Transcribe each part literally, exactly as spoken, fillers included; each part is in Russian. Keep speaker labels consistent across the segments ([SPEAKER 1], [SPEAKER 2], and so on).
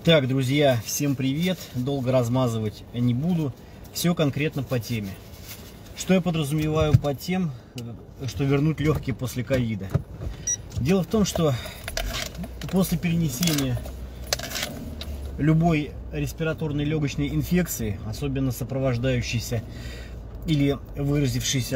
[SPEAKER 1] Так, друзья, всем привет. Долго размазывать не буду. Все конкретно по теме. Что я подразумеваю под тем, что вернуть легкие после ковида? Дело в том, что после перенесения любой респираторной легочной инфекции, особенно сопровождающейся или выразившейся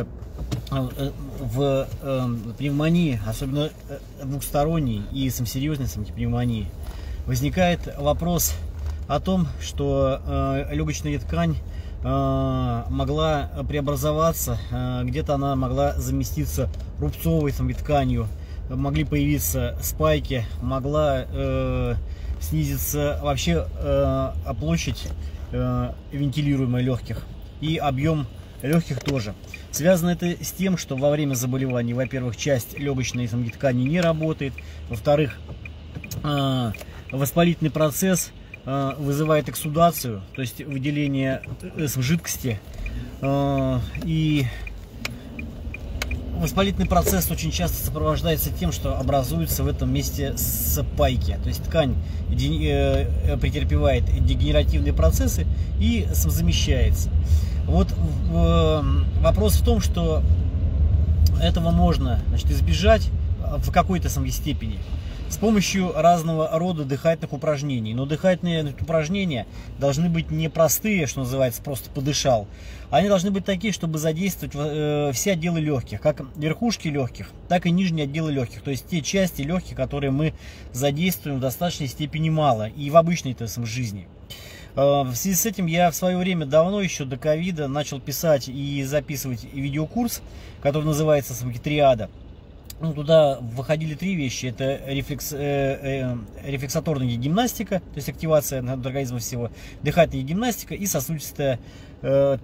[SPEAKER 1] в пневмонии, особенно двухсторонней и серьезной пневмонии, возникает вопрос о том, что э, легочная ткань э, могла преобразоваться, э, где-то она могла заместиться рубцовой там, тканью, могли появиться спайки, могла э, снизиться вообще э, площадь э, вентилируемой легких и объем легких тоже. Связано это с тем, что во время заболеваний, во-первых, часть легочной там, ткани не работает, во-вторых, э, воспалительный процесс э, вызывает эксудацию, то есть выделение э, жидкости. Э, и воспалительный процесс очень часто сопровождается тем, что образуются в этом месте спайки. То есть ткань э, претерпевает дегенеративные процессы и замещается. Вот э, вопрос в том, что этого можно, значит, избежать в какой-то самой степени с помощью разного рода дыхательных упражнений. Но дыхательные упражнения должны быть не простые, что называется, просто подышал. Они должны быть такие, чтобы задействовать э, все отделы легких, как верхушки легких, так и нижние отделы легких. То есть те части легких, которые мы задействуем в достаточной степени мало и в обычной то есть, жизни. Э, в связи с этим я в свое время, давно еще до ковида, начал писать и записывать видеокурс, который называется «Триада». Ну, туда выходили три вещи. Это рефлекс, э, э, рефлексаторная гимнастика, то есть активация организма всего, дыхательная гимнастика и сосудистая э,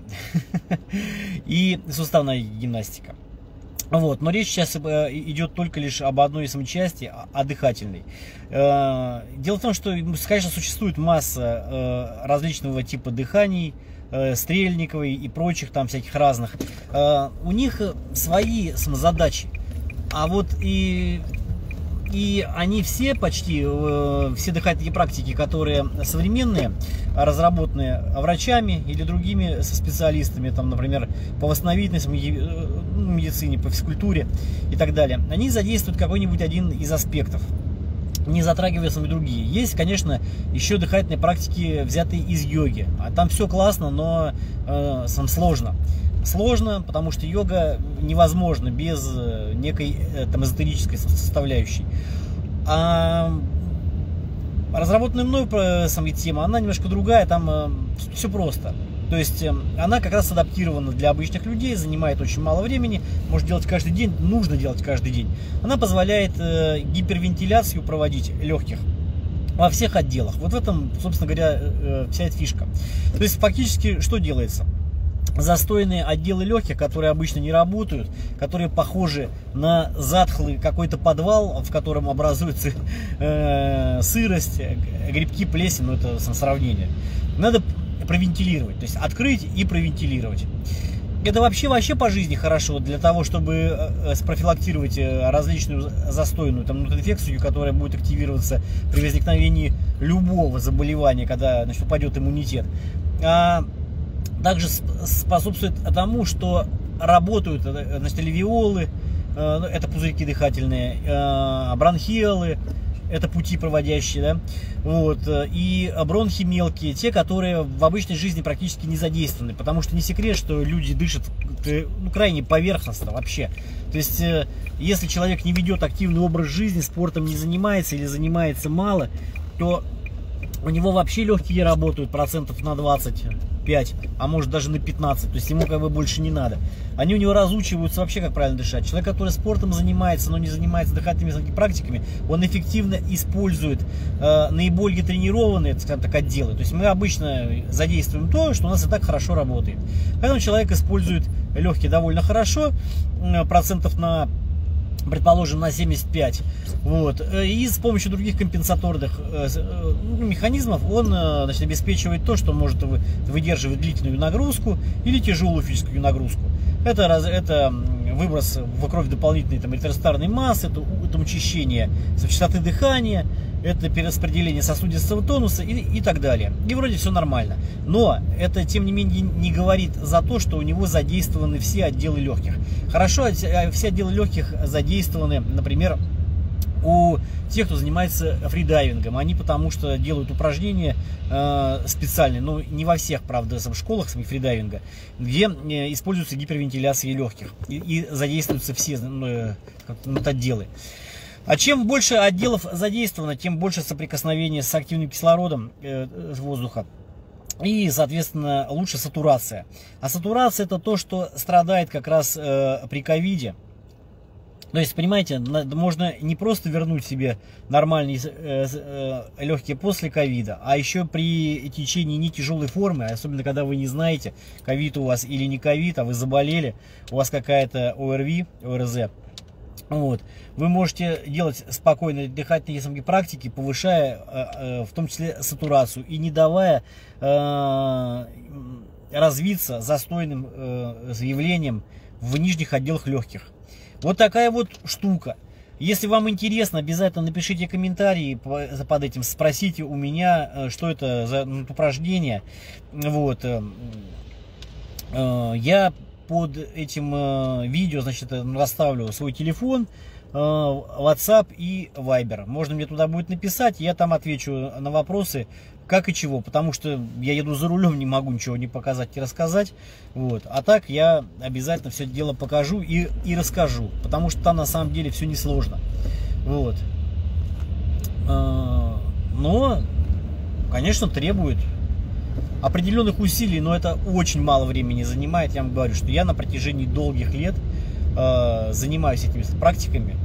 [SPEAKER 1] и суставная гимнастика. Вот. Но речь сейчас идет только лишь об одной из части, о дыхательной. Э, дело в том, что, конечно, существует масса э, различного типа дыханий, э, стрельниковой и прочих там всяких разных. Э, у них свои самозадачи. А вот и, и они все почти, э, все дыхательные практики, которые современные, разработанные врачами или другими специалистами, там, например, по восстановительной медицине, по физкультуре и так далее, они задействуют какой-нибудь один из аспектов, не затрагивая сами другие. Есть, конечно, еще дыхательные практики, взятые из йоги. А там все классно, но э, сам сложно. Сложно, потому что йога невозможна без некой там, эзотерической составляющей. А разработанная мной сама тема, она немножко другая, там э, все просто. То есть э, она как раз адаптирована для обычных людей, занимает очень мало времени, может делать каждый день, нужно делать каждый день. Она позволяет э, гипервентиляцию проводить легких во всех отделах. Вот в этом, собственно говоря, э, вся эта фишка. То есть фактически что делается? Застойные отделы легких, которые обычно не работают, которые похожи на затхлый какой-то подвал, в котором образуется э, сырость, грибки, плесень, ну это сравнение. Надо провентилировать, то есть открыть и провентилировать. Это вообще вообще по жизни хорошо для того, чтобы спрофилактировать различную застойную там, инфекцию, которая будет активироваться при возникновении любого заболевания, когда значит, упадет иммунитет. А также способствует тому, что работают значит, альвеолы, это пузырьки дыхательные, бронхиолы, это пути проводящие, да? Вот, и бронхи мелкие, те, которые в обычной жизни практически не задействованы, потому что не секрет, что люди дышат ну, крайне поверхностно вообще. То есть, если человек не ведет активный образ жизни, спортом не занимается или занимается мало, то у него вообще легкие работают процентов на двадцать пять, а может даже на пятнадцать, то есть ему как бы больше не надо. Они у него разучиваются вообще, как правильно дышать. Человек, который спортом занимается, но не занимается дыхательными практиками, он эффективно использует э, наиболее тренированные, скажем так, отделы. То есть мы обычно задействуем то, что у нас и так хорошо работает. Поэтому человек использует легкие довольно хорошо, э, процентов на, предположим, на семьдесят пять. Вот. И с помощью других компенсаторных э, ну, механизмов он э, значит, обеспечивает то, что может выдерживать длительную нагрузку или тяжелую физическую нагрузку. Это, это выброс в кровь дополнительной там, эритроцитарной массы, это, это учащение частоты дыхания, это перераспределение сосудистого тонуса и, и так далее. И вроде все нормально. Но это, тем не менее, не говорит за то, что у него задействованы все отделы легких. Хорошо, все отделы легких задействованы, например, у тех, кто занимается фридайвингом. Они потому что делают упражнения э, специальные, но не во всех, правда, в школах фридайвинга, где э, используется гипервентиляция легких и, и задействуются все э, отделы. А чем больше отделов задействовано, тем больше соприкосновения с активным кислородом э, воздуха. И, соответственно, лучше сатурация. А сатурация — это то, что страдает как раз э, при ковиде. То есть, понимаете, можно не просто вернуть себе нормальные э, э, легкие после ковида, а еще при течении не тяжелой формы, особенно когда вы не знаете, ковид у вас или не ковид, а вы заболели, у вас какая-то ОРВИ, ОРЗ. Вот. Вы можете делать спокойные дыхательные практики, повышая э, э, в том числе сатурацию и не давая э, развиться застойным э, явлением в нижних отделах легких. Вот такая вот штука. Если вам интересно, обязательно напишите комментарии под этим, спросите у меня, что это за упражнение. Вот. Я под этим видео, значит, расставлю свой телефон, WhatsApp и Viber. Можно мне туда будет написать, я там отвечу на вопросы, как и чего, потому что я еду за рулем, не могу ничего не показать, не рассказать. Вот. А так я обязательно все это дело покажу и, и расскажу, потому что там на самом деле все несложно. Вот. Но, конечно, требует определенных усилий, но это очень мало времени занимает. Я вам говорю, что я на протяжении долгих лет занимаюсь этими практиками.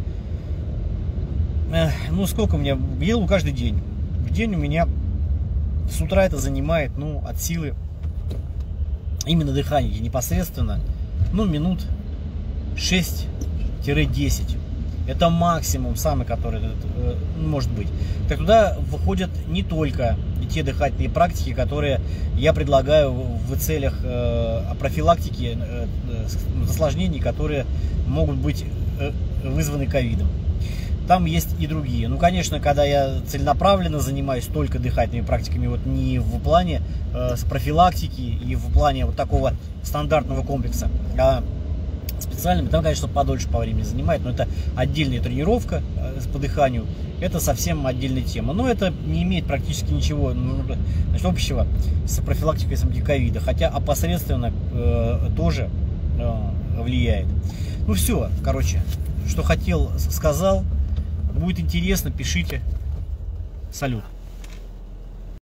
[SPEAKER 1] Ну, сколько у меня? Делаю каждый день. В день у меня с утра это занимает, ну, от силы именно дыхание непосредственно, ну, минут шесть-десять. Это максимум самый, который э, может быть. Так туда входят не только те дыхательные практики, которые я предлагаю в целях э, профилактики э, осложнений, которые могут быть э, вызваны ковидом. Там есть и другие. Ну, конечно, когда я целенаправленно занимаюсь только дыхательными практиками, вот не в плане э, профилактики и в плане вот такого стандартного комплекса, а специальными, там, конечно, подольше по времени занимает, но это отдельная тренировка э, по дыханию, это совсем отдельная тема. Но это не имеет практически ничего, ну, значит, общего с профилактикой ковида, хотя опосредственно э, тоже э, влияет. Ну все, короче, что хотел, сказал. Будет интересно, пишите. Салют.